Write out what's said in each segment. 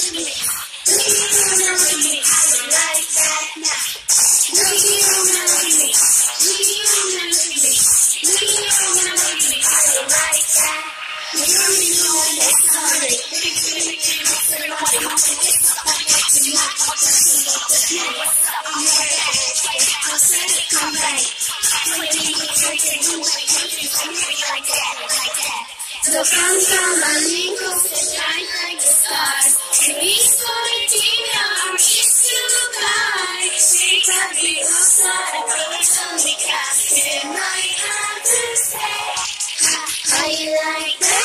So come a mingle to shine like the stars. Release for the demon, it's too bright. Shake up the outside, I know it's only cast. It might have to say, how you like that?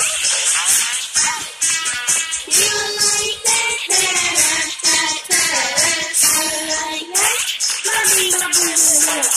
You like that? How you like that? How you like that?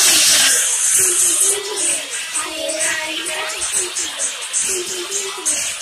Nothing.